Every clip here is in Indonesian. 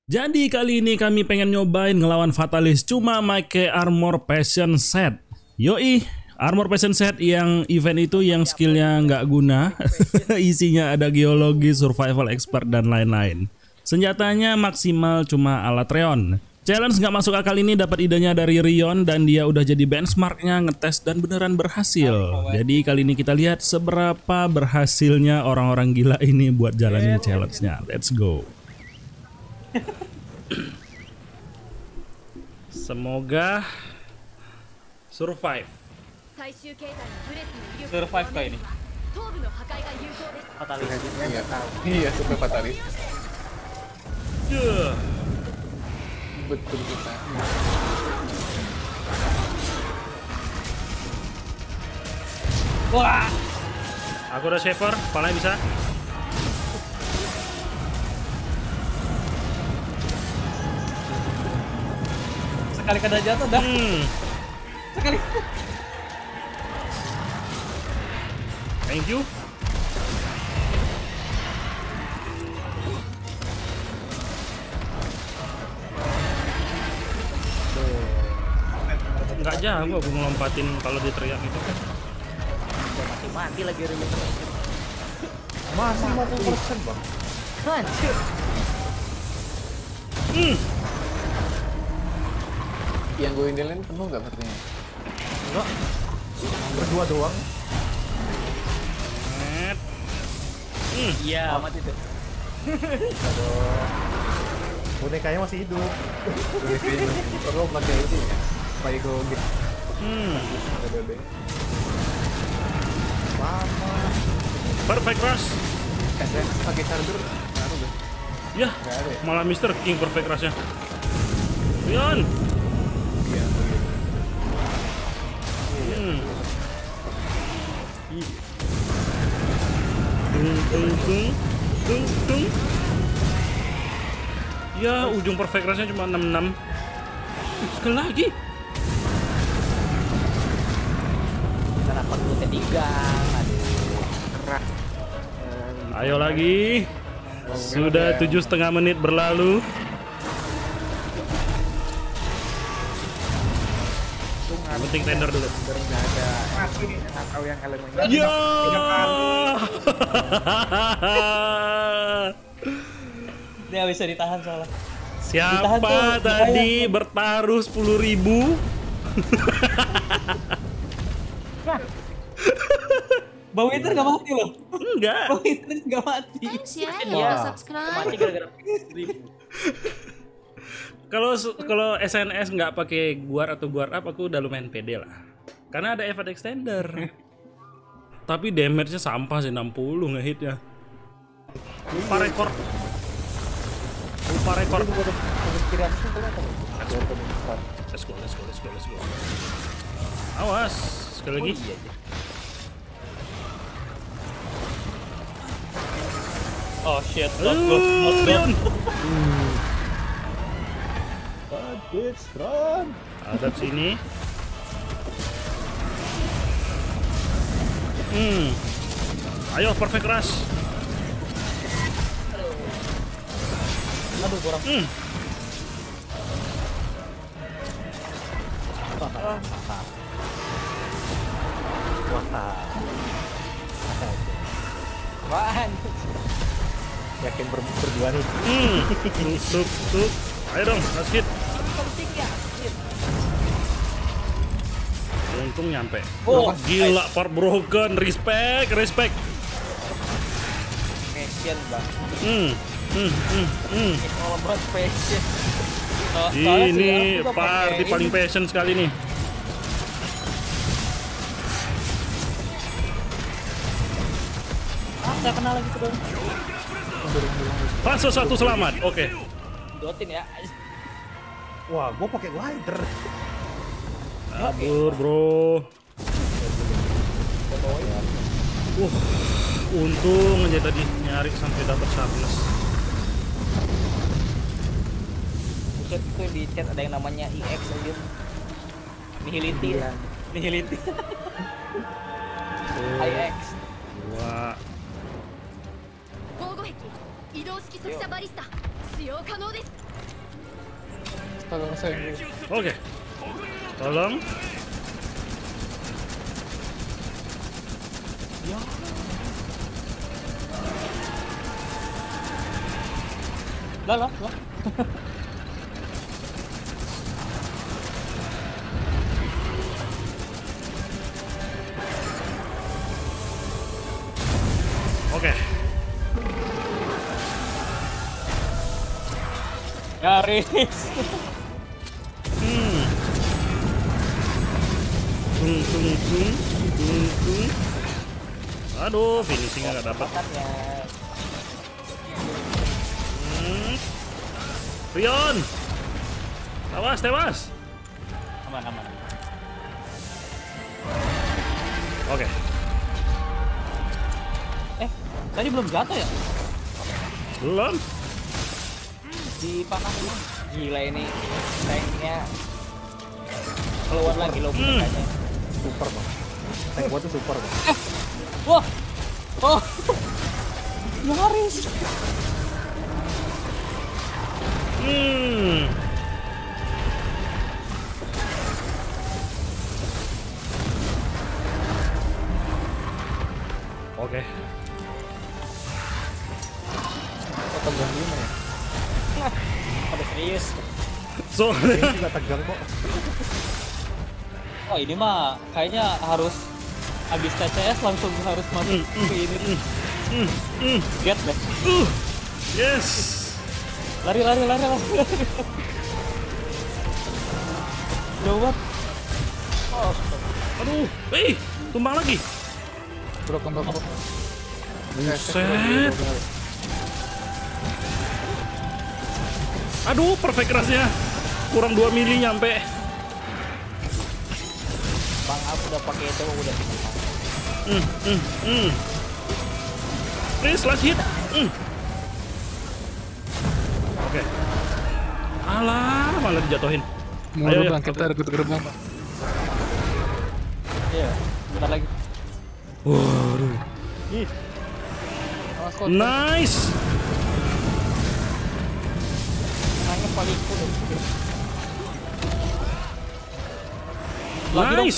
Jadi kali ini kami pengen nyobain ngelawan Fatalis cuma make Armor Passion Set. Yoi, Armor Passion Set yang event itu yang skillnya nggak guna. Isinya ada geologi, survival expert, dan lain-lain. Senjatanya maksimal cuma alat Reon. Challenge nggak masuk akal ini dapat idenya dari Rion dan dia udah jadi benchmarknya ngetes dan beneran berhasil. Jadi kali ini kita lihat seberapa berhasilnya orang-orang gila ini buat jalanin challenge-nya. Let's go. Semoga survive. Survive kah ini? Fatalis. Iya, super fatalis. Betul kita. Wah, Aku udah shaver, palanya bisa. sekali kena jatuh dah. Sekali. Thank you. Nggak jago aku ngelompatin kalau diteriak itu. Mati lagi remit. Masih 50% bang. Anjir. Yang gue indelin penuh nggak berarti? Enggak. Berdua doang. Iya, mati tuh. Bonekanya masih hidup. Perlu pakai itu ya? Pakai goget. Mama. Perfect rush. SNS pakai charger ngaruh gak? Ya, Nggak ada ya? malah Mr. King perfect rushnya. Rion. Iya. Tung. Ya, ujung perfect rushnya cuma 66. Sekali lagi. Kenapa dulu ketiga? Aduh. Keras. Ayo lagi. Sudah 7,5 menit berlalu. Yang penting tender dulu. Nggak ada. Atau yang elemennya. Ya. Dia bisa ditahan soalnya. Siapa Ditahan tuh, tadi bertaruh 10.000? Bau itu nggak mati loh. Enggak. Bau itu nggak mati. Iya, subscribe. Mati gara-gara Kalau SNS nggak pakai guard atau guard up, aku udah lumayan pede lah. Karena ada effort extender. Tapi damage-nya sampah sih, 60 ngehitnya. Lupa rekor. Let's go. Awas, sekali lagi. Oh shit, not good. Rion. Run. Hadap sini. Ayo perfect rush. Aduh, kurang. Apaan? Yakin berdua nih. Tuk. Ayo dong, last hit. Penting ya. Untung nyampe. Oh, Gila, part broken. Respect. Passion bang. It's all about passion. Ini party paling passion sekali nih. Nggak kenal lagi tuh. Fase 1 selamat. Oke. Dotin ya. Wah, gua pakai glider. Kabur, bro. Untung aja tadi nyari sampai dapat sharpness. Buset itu di chat ada yang namanya IX aja. Nihility. Nihility. IX. Wah. 防護壁移動式速射バリスタ使用可能です。 tolong saya. Oke. Tolong. Lah. Oke. Garis. Tung. Aduh, finishingnya nggak dapat. Makannya. Rion, tewas. Aman. Oke. Tadi belum jatuh ya? Belum. Di panah ini. Gila ini. Tanknya keluar lagi loh bonekanya. Super bang. Tank gua tuh super bang. Wah. Oh. Nyaris. Oke. Tegang gimana ya? Ada serius. Soalnya Ini juga tegang kok. Oh ini mah kayaknya harus habis TCS langsung harus masuk ke ini. Get deh. yes. Lari. Jauh. Oh, Aduh, tumbang lagi. Bro. Buset. Aduh, perfect rasnya. Kurang 2 mili nyampe. Bang aku udah pakai itu udah. Please, last hit. Oke. Alah, malah dijatuhin. Mau Ayo, bang, kita rekut gerbang bang. Iya, bentar lagi. Waduh. Awas kok. Nice. Nanya paling cool. Lagi dong. Nice.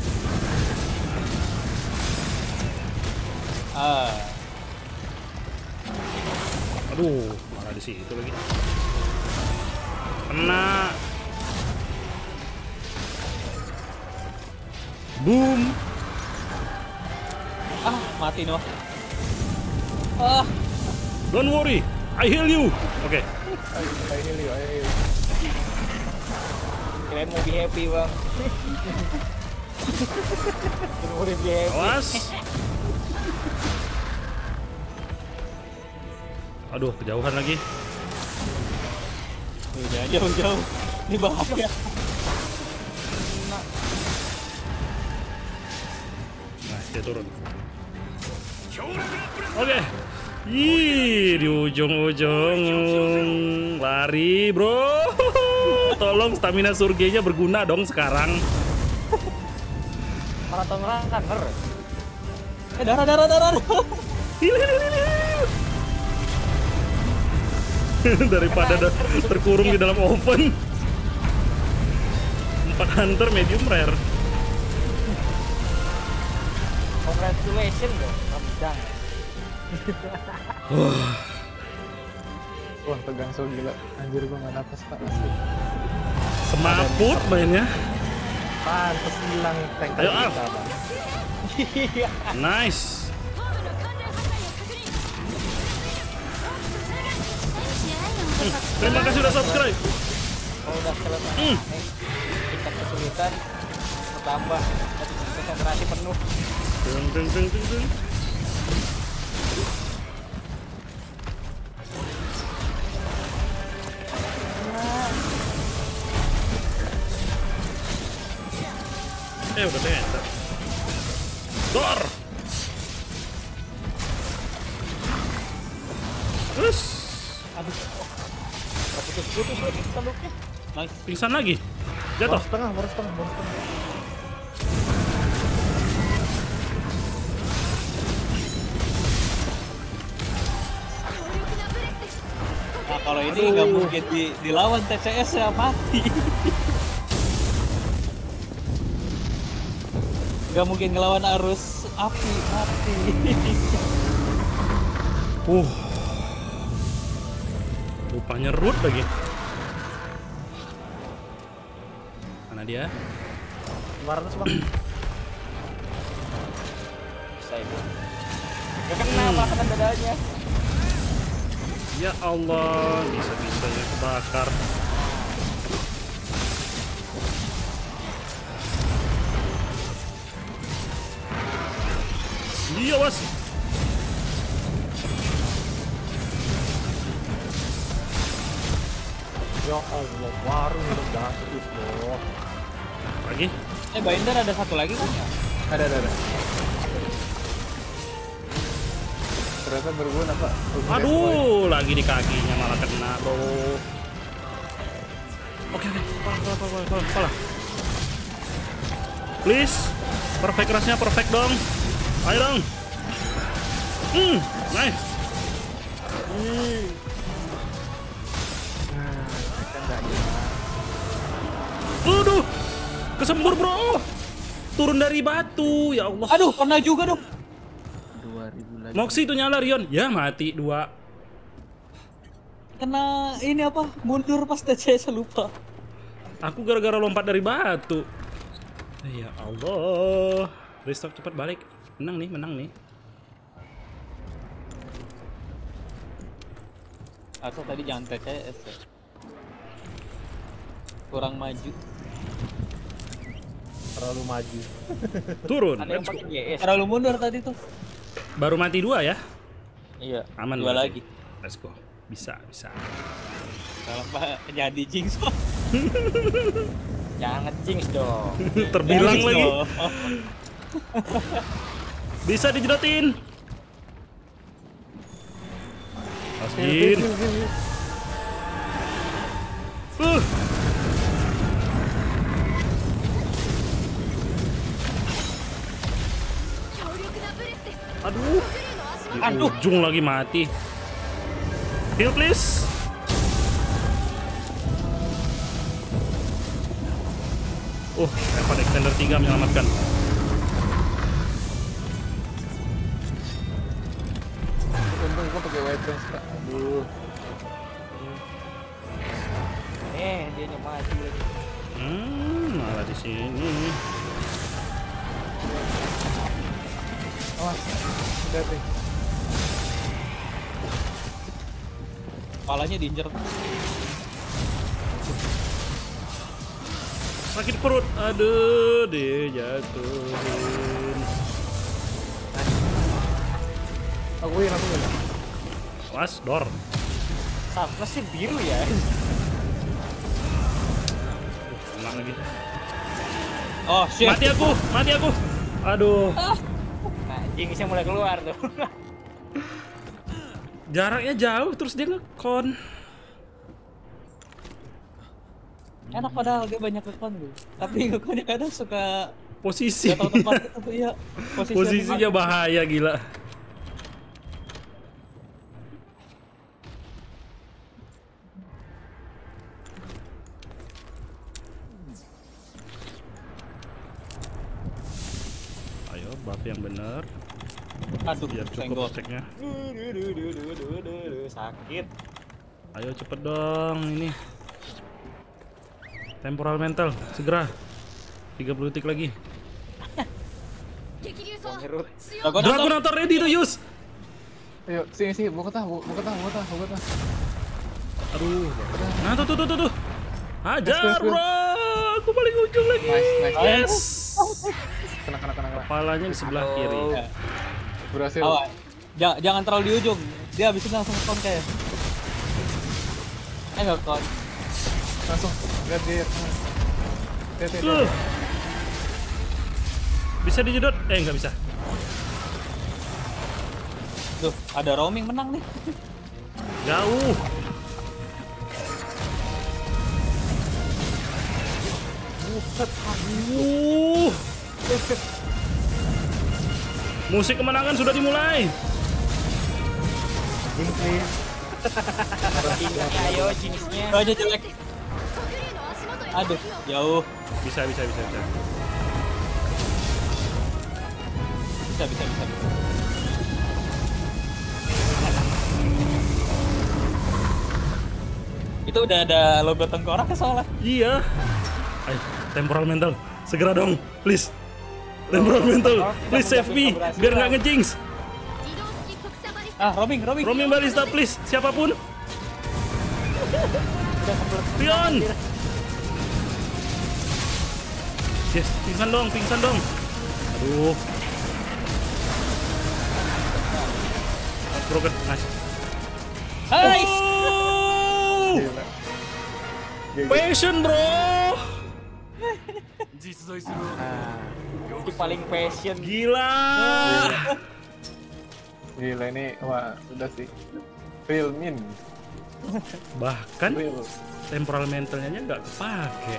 Aduh, malah di situ lagi. Kena. Boom. Mati noh. Don't worry, I heal you. Oke. Ayo. Kirain mau be happy bang. Mau be happy. Awas. Aduh, kejauhan lagi. Udah jauh. Ini bahaya. Nah, dia turun. Oke. Ih, di ujung-ujung lari, bro. Tolong stamina surgenya berguna dong sekarang. Maraton runner. Darah. Hil. Daripada terkurung di dalam oven. 4 hunter medium rare. Congratulations dong, Ramdang. Wah tegang so gila. Anjir gua nggak napas pak. Asli. Semaput mainnya. Pantes hilang tank Ayo, kita, Alf. Bang. Nice. Terima kasih udah subscribe. Kalau udah selesai, tingkat kesulitan bertambah, konsentrasi penuh. Deng. Udah tender. Dor. Terus. Aduh, putus lagi tanduknya. Nice. Pingsan lagi. Jatuh. Baru setengah. Nah kalau ini nggak mungkin dilawan TCS ya, mati. Nggak mungkin ngelawan arus api, mati. Lupa nyerut lagi. Mana dia? 500 bang. Bisa ibu. Gak kena malah kena dadanya. Ya Allah, bisa-bisanya kebakar. Iya, was. Ya Allah, warung udah terus loh. Lagi? Binder ada satu lagi kan ya? Ada. Ternyata berguna Pak. Aduh, lagi di kakinya malah kena, bro. Oke, pala. Please, perfect rush-nya perfect dong. Ayo dong. Nice. Aduh, kesembur bro. Turun dari batu, ya Allah. Aduh, kena juga dong. 2000 lagi. Moxie itu nyala Rion, ya mati 2. Kena ini apa? Mundur pas TCS lupa. Aku gara-gara lompat dari batu. Ya Allah. Restock cepat balik. Menang nih. Atau tadi jangan TCS ya. Kurang maju. Terlalu maju. Turun. Ada yang Let's go. pakai GS. Terlalu mundur tadi tuh. Baru mati 2 ya? Iya. Aman. 2 berarti. lagi. Let's go. Bisa. Kalau Pak jadi jinx Pak. Jangan jinx dong. Terbilang Jinx lagi. dong. Bisa dijedotin. Masukin. Aduh. Di ujung lagi mati. Heal please. Evan Extender 3 menyelamatkan. Untung gua pakai weapons Pak. Aduh. Dia mati lagi. Malah di sini. Awas. Hati. Kepalanya diinjer. Sakit perut. Aduh, dia jatuhin. Aku ya. Was, door. Sama sih biru ya. Kena lagi. Oh shit. Mati aku. Aduh. Nah, jinxnya mulai keluar tuh. Jaraknya jauh terus dia ngekon. Enak padahal dia banyak ngekon tuh. Tapi ngekonnya kadang suka Posisi. gak tau tempat itu ya. Posisinya bahaya gila. Ayo, buff yang bener. Aduh, Biar senggol. cukup stacknya. Sakit. Ayo cepet dong ini. Temporal mental segera. 30 detik lagi. Dragonator ready to use. Ayo, sini, buka tah. Aduh. Nah, tuh. Hajar, Yes. bro. Aku paling ujung lagi. Nice. Yes. Kena. Kepalanya di sebelah kiri. Ya. Berhasil. Awas. Jangan terlalu di ujung. Dia habis itu langsung kon kayak. Enggak kon. Langsung. Lihat dia. Tuh. Bisa dijedot? Nggak bisa. Tuh, ada roaming menang nih. Jauh. Buset, Musik kemenangan sudah dimulai. Jinx please. Jenisnya ayo jenisnya. Oh, aja jelek. Aduh, jauh. Bisa. Bisa. Itu udah ada logo tengkorak ya soalnya. Iya. Ayo, temporal mental. Segera dong, please. Temporal mental, please save me. Biar nggak ngejinx. Ah, roaming. Roaming Ballista, please. Siapapun. Pion. Yes, pingsan dong. Aduh. Broken, nice. Hai. Oh! Passion, bro. Itu paling passion. Gila. Gila ini, wah udah sih. Real min. Bahkan Real. temporal mentalnya nggak kepake.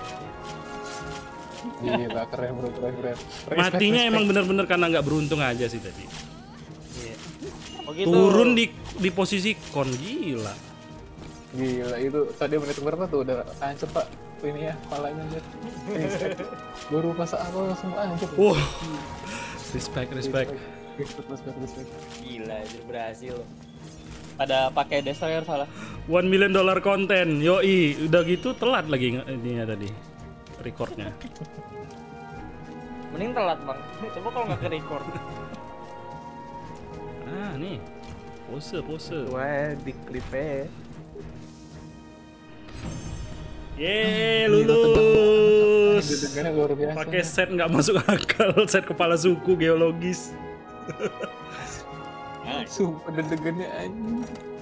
Gila keren bro, keren. Respect, Matinya respect. emang bener-bener karena nggak beruntung aja sih tadi. Oh gitu. Turun di posisi kon, gila. Gila itu tadi menit berapa tuh udah hancur pak ini ya kepalanya aja. Baru pas apa langsung hancur. Wah. Respect. Respect. Gila, jadi berhasil. Pada pakai destroyer soalnya. $1 million konten, yoi. Udah gitu telat lagi ininya tadi recordnya. Mending telat bang. Coba kalau nggak ke record. Ah nih, pose. Wah di klipnya. Yeay, lulus. Deg-degannya luar biasa. Pakai set nggak masuk akal, set kepala suku geologis. Sumpah deg-degannya anjing.